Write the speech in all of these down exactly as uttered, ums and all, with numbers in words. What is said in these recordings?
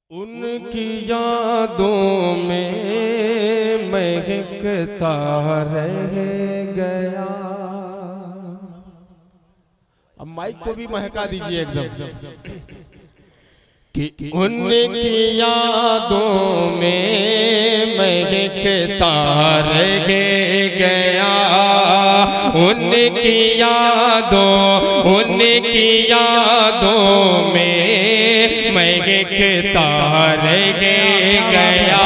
उनकी यादों में महकता रह गया। अब माइक को भी महका दीजिए एकदम कि उनकी यादों में महकता रह गया। उनकी यादों उनकी यादों में महकता रह गया।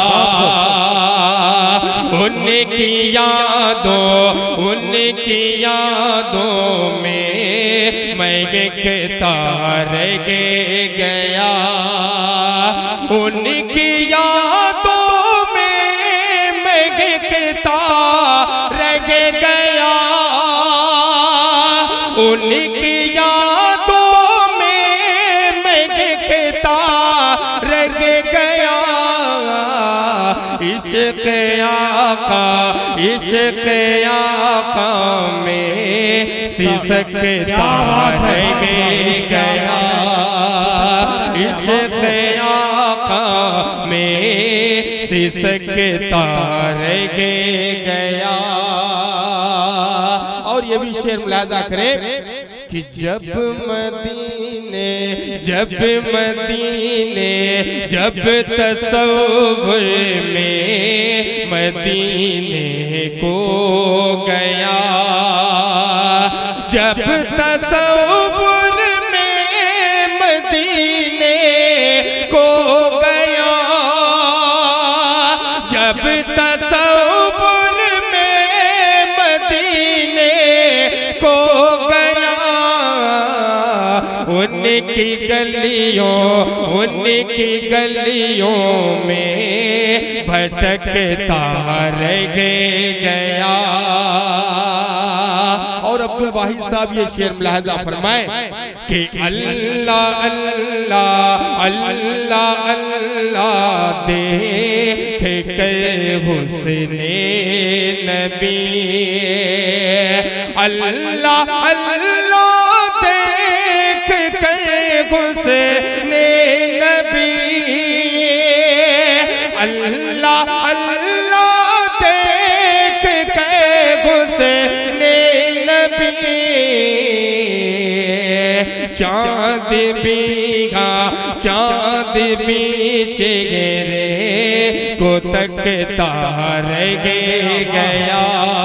उनकी यादों उनकी यादों में महकता रह गया। उनकी यादों में महकता रह गया। उनकी यादों में महकता रह गया। इश्क़ आका इश्क़ आका में सिसकता रह गया। इश्क़ आका में सिसकता रह गया। और ये भी शेर मुलाजा करें कि जब मदीने जब मदीने जब तसव्वुर में मदीने को गया। जब तसव्वुर में मदीने को गया। जब तसव्वुर में मदीने को गया। उनकी गलियों उनकी गलियों में भटकता रह गया। और अब्दुल वाहिद साहब ये शेर मुलाहिजा फरमाए कि अल्लाह अल्लाह अल्लाह अल्लाह देख कर हुस्ने नबी। अल्लाह अल्लाह देख कर हुस्ने नबी। अल्लाह अल्लाह देख कर हुस्ने नबी। चाँद बीघा चाँद भी चेहरे को तकता रह गया।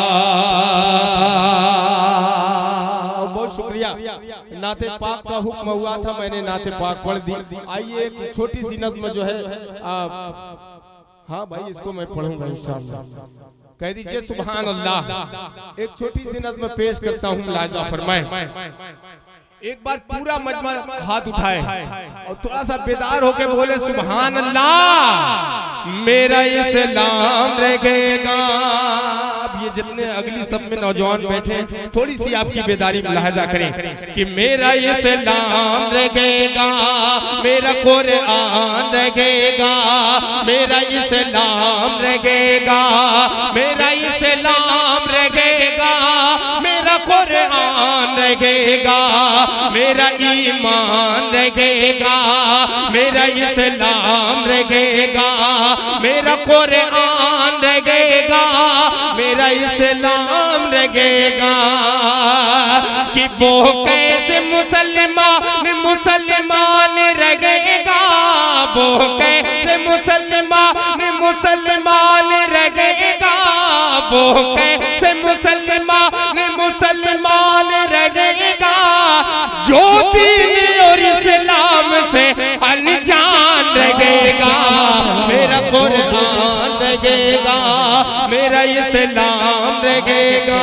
बहुत शुक्रिया। नाते पाक का हुक्म हुआ था, मैंने नाते पाक पढ़ दी। आइए एक छोटी सी नज़्म जो है आप, हाँ भाई इसको मैं पढ़ूंगा इंशाअल्लाह। कह दीजिए सुभान अल्लाह। एक छोटी सी नज़्म पेश करता हूँ, मुलाहिजा फरमाए। एक बार पूरा मजमा हाथ उठाए और थोड़ा सा बेदार होके बोले सुभान अल्लाह। मेरा इस्लाम रहेगा। अब ये जितने अगली सब में नौजवान बैठे थोड़ी सी आपकी बेदारी मुलाहिजा करें कि मेरा इस्लाम रहेगा। मेरा कुरान रहेगा। मेरा इस्लाम रहेगा। मेरा इस्लाम रहेगा। मेरा कुरान रहेगा। मेरा ईमान रहेगा। मेरा इस्लाम रहेगा। मेरा कुरान रहेगा। मेरा इस्लाम रहेगा। कि वो कैसे मुसलमान मुसलमान रहेगा। वो कैसे मुसलमान मुसलमान रहेगा। वो कैसे मुसलमान मुसलमान रहेगा। जो दीन और इस्लाम से अनजान रहेगा। मेरा कुरान रहेगा। मेरा इस्लाम रहेगा।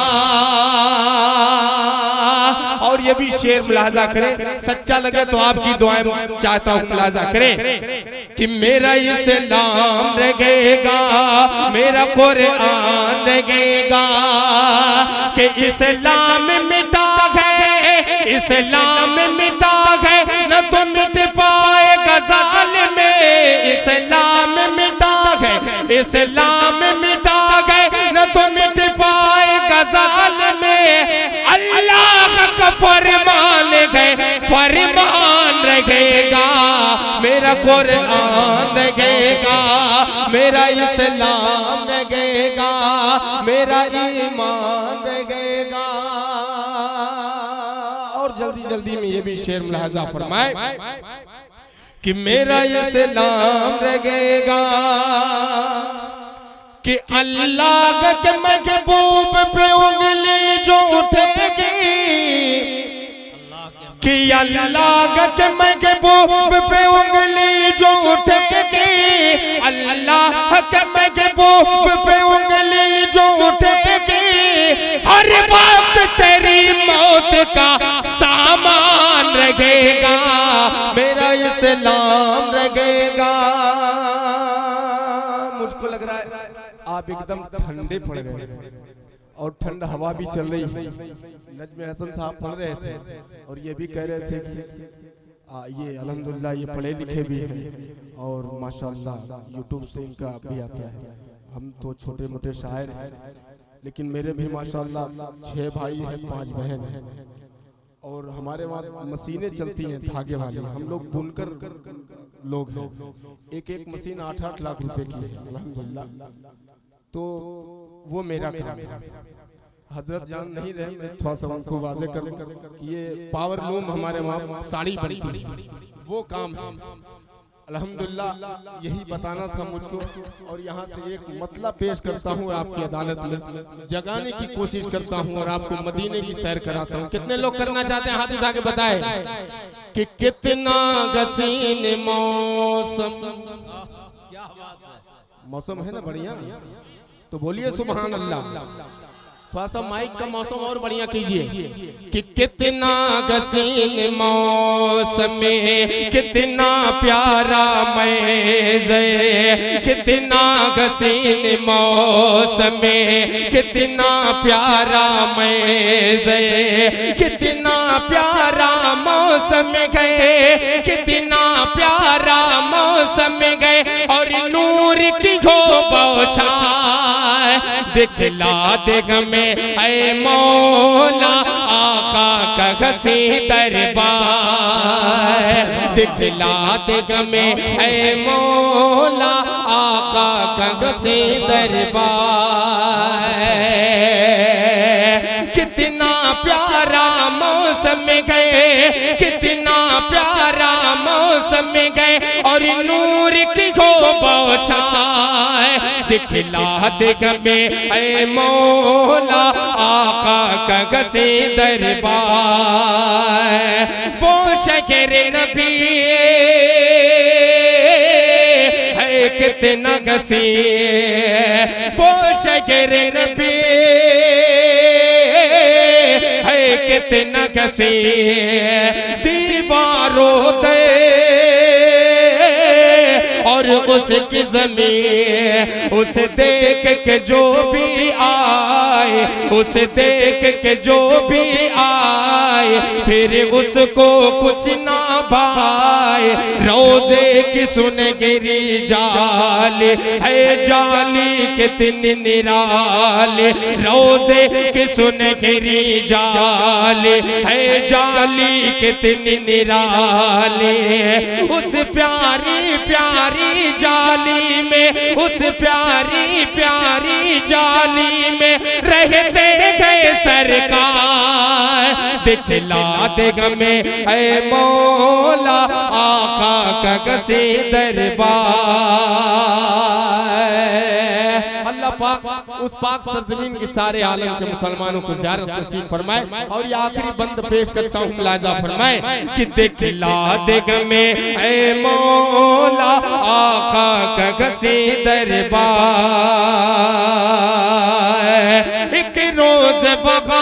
और ये भी शेर मुलाहिजा करें, सच्चा लगे तो आपकी दुआएं चाहता हूँ मुलाहिजा करें कि मेरा इस्लाम रहेगा। मेरा कुरान रहेगा। कि इस्लाम मिटा है इस्लाम मिटा है न तो मिट पाएगा जालिम में। इस्लाम मिटा है इस्लाम मिटा है न तो मिट पाएगा जालिम में। अल्लाह का फरमान है फरमान रह रहेगा, मेरा कुरान रहेगा, मेरा इस्लाम रहेगा, मेरा ईमान रहेगा। और जल्दी जल्दी में ये भी शेर मुलाहाजा फरमाए कि मेरा इस्लाम रहेगा कि अल्लाह के महबूब पे उंगली जो उठेगी, कि अल्लाह के महबूब पे उंगली जो उठेगी, अल्लाह के महबूब पे उंगली जो उठेगी, हर वक्त तेरी मौत का सामान रहेगा, मेरा इस्लाम रहेगा। मुझको लग रहा है आप एकदम ठंडे पड़ गए और ठंड हवा भी चल रही है। नजम हसन साहब पढ़ रहे थे और ये भी कह रहे थे कि आ, ये अल्हम्दुलिल्लाह ये पढ़े लिखे भी हैं और माशाल्लाह यूट्यूब से इनका भी आता है। हम तो छोटे मोटे शायर हैं, लेकिन मेरे भी माशाल्लाह छह भाई हैं, पांच बहन हैं और हमारे वहाँ मशीनें चलती हैं धागे वाली। हम लोग बुनकर लोग हैं, एक एक मशीन आठ आठ लाख रुपए की है अल्हम्दुलिल्लाह। तो वो मेरा काम है। हजरत जान नहीं रहे, मैं थोड़ा सा उनको वाजे कर कि ये पावर लूम हमारे वहाँ साड़ी बनती है, वो काम है अल्हम्दुलिल्लाह। यही बताना था मुझको और यहाँ से एक मतलब पेश करता हूँ आपकी अदालत में, जगाने की कोशिश करता हूँ और आपको मदीने की सैर कराता हूँ। कितने लोग करना चाहते हैं हाथ उठा के बताए कि कितना हसीन मौसम। क्या बात है, मौसम है ना बढ़िया, तो बोलिए सुभान अल्लाह। थोड़ा सा माइक का मौसम और बढ़िया कीजिए कि कितना हसीन मौसम में कितना प्यारा मैज़े, कितना हसीन मौसम में कितना प्यारा मैज़े, कितना प्यारा मौसम गए, कितना प्यारा मौसम गए और नूर की हो बौछार दिखला देग में ऐ मौला आका का घसी दरबार, दिखला देग में ऐ मौला आका का घसी दरबार। कितना प्यारा मौसम गए, कितना प्यारा मौसम गए और नूर की हो बौछार दिखला देग में ऐ मौला आका का घसी दरबार। वो शहर नबी है कितना घसी, वो शहर नबी है कितना घसी, दीवारों दे और उसकी जमीन उस देख के जो भी आए, उस देख के जो भी आए फिर उसको कुछ ना भाए। रोजे की सुन गिरी जाली है, जाली कितनी निराली, रोजे की सुन गिरी जाली है, जाली कितनी निराली। उस प्यारी प्यारी जाली में, उस प्यारी प्यारी जाली में रहते गए सरकार, दिखला देग में ऐ मौला आका का घसी दरबार। अल्लाह पाक उस पाक सरजमीन के सारे आलम के मुसलमानों को ज़ियारत नसीब फरमाए। और ये आखिरी बंद पेश करता हूँ, मुलाहिजा फरमाए कि दिखला देग में ऐ मौला आका का घसी दरबार। एक रोज बगा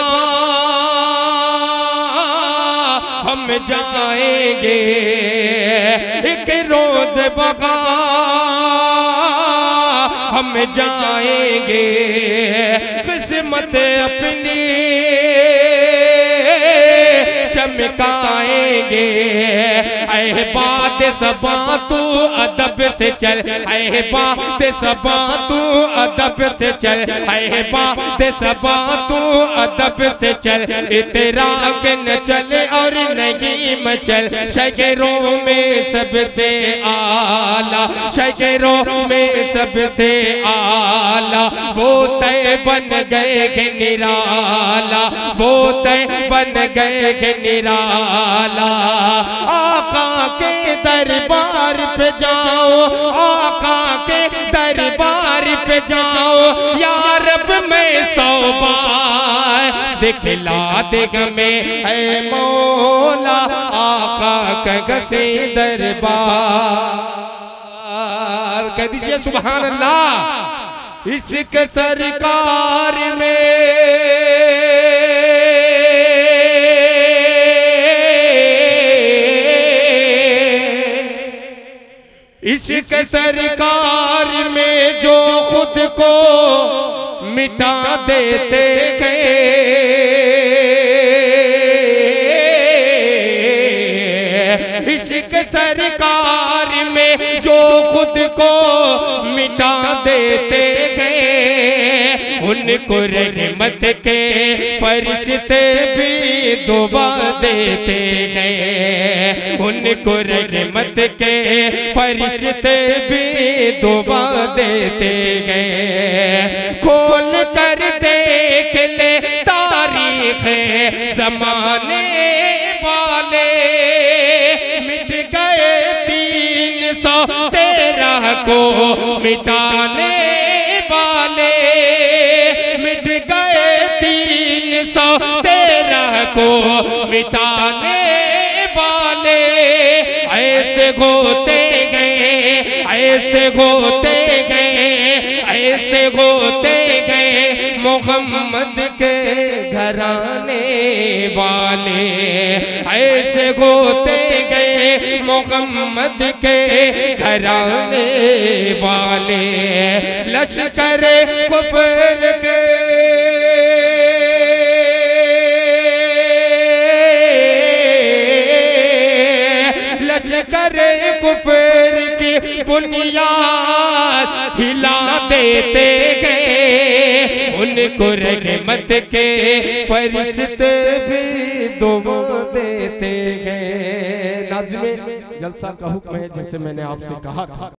हम जाएंगे, एक रोज बगा हम जाएंगे, किस्मत अपनी चमकाएंगे। ऐ बात सबा तू अदब से चल, ऐ बात सबा तू अदब से चल, ऐ बात सबा तू अदब से चल। इतराक न चल और नहीं मचल, शगरों में सबसे आला, शगरों में सबसे आला। वो तय बन गए कि निराला, वो तय बन गए कि निराला। आका के दरबार पे जाओ, आका के दरबार पे जाओ, या रब में सौ बार दिखला दे हमें ऐ मौला, आका का गसे दरबार। कह दीजिए सुभान अल्लाह। इश्क सरकार में इश्क सरकार में जो खुद को मिटा देते गए, इश्क सरकार में जो खुद को मिटा देते गए, उनको रहमत के फरिश्ते भी दुआ देते गए, उनको रहमत के फरिश्ते भी दुआ देते गए। खोल कर देख ले तारीख जमाने वाले, मिट गए तीन सौ तेरह को मिटाने वाले, मिट गए तीन सौ तेरह को मिटाने वाले। ऐसे होते गए, ऐसे होते गए, ऐसे होते गए मोहम्मद के घराने वाले, ऐसे होते गए मोहम्मद के घराने वाले। लश्कर कुफर के लश्कर कुफर की बुनियाद हिला देते गए, उनको रहमत के फरिश्ते भी दुआ देते गए। नाज़िम जलसा का हुक्म है, जैसे मैंने आपसे कहा था।